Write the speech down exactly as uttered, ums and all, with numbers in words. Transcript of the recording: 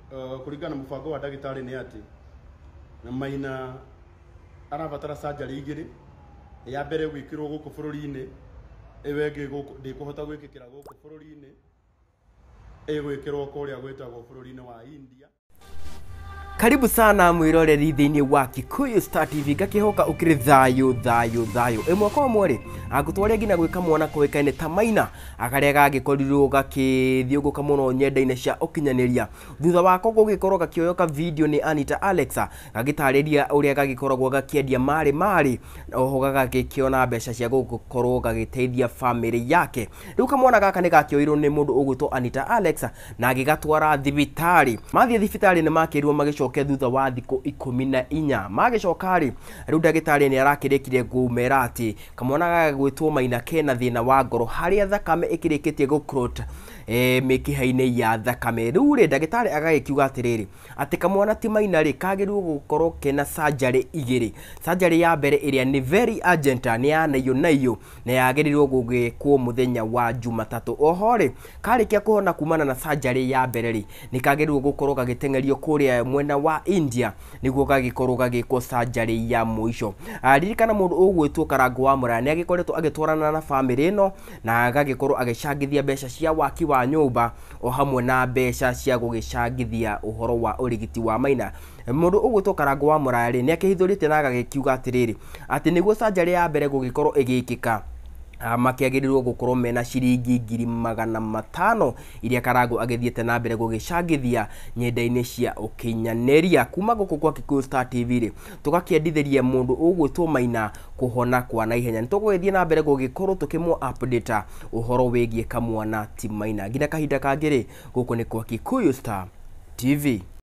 uh, kuringana na mubango wa ndagitari ni ati na Maina arabatara surgery igiri ya mbere gwikirwo guku bururi-ini ewenge guku ndikuhota gwikikira guku bururi-ini egwikirwo kuria gwetagwo bururi-ini wa India. Karibu sana mwiroreri thiini wa Kikuyu Star T V gakihoka ukiri thayu thayu thayu imwe kwa mwere agutware ngina gwika mwana kuwekaine ta Maina akaria gagikorirwo gakithiunguka muno nyenda-ine cia ukinyaniria thutha wako gugikorwo gakioyoka video ni Anita Alexa gagitariria uria gagikoragwo gakiendia mari mari oho gagakiona mbeca cia gukorwo gagiteithia family yake. Riu kamwana gaka ni gakioirwo ni mundu ugwitwo Anita Alexa na agigatwara thibitari. Mathie thibitari ni makirwo magico thutha wa thiko ikumi na inya magicokari riu ndagitari ni arakirikire gumera ati kamwana gagwitwo Maina kena thina wa ngoro haria thakame ikirikitie gukrot e mikiha-ini ya thakame. Riu ri ndagitari agagikiuga atiriri ati kamwana ti Maina ri kagirwo gukorwo kena surgery igiri. Surgery ya mbere iria ni very urgent ni ya nayo nayo na yagirirwo gugikwo muthenya wa Jumatatu. Oho ri karikia kuhona kumana na surgery ya mbere ri ni kagirwo gukorwo gagitengerio kuria mwena wa India niguo gagikorwo gagikwo surgery ya muico. Aririkana mundu ugwitwo Karangu wa Muraya ni agikoretwo agitwarana na family ino na agagikorwo agicangithia mbeca cia waki wa nyumba o hamwe na mbeca cia gugicangithia uhoro wa urigiti wa Maina. Mundu ugwitwo Karangu wa Muraya ni akihithurite na agagikiuga atiriri ati niguo surgery ya mbere gugikorwo igikika makiagirirwo gukorwo mena ciringi ngiri magana matano iria Karangu agithiete na mbere gugicangithia nyenda-ini cia ukinyaniria. Kuma guku kwa Kikuyu Star T V ri tugakiendithiria mundu ugwitwo Maina kuhona kwa naihenya. Nitugwithie na mbere gugikorwo tukimwo update uhoro wigie kamwana ti Maina ngina kahinda kangiri guku ni kwa Kikuyu Star T V.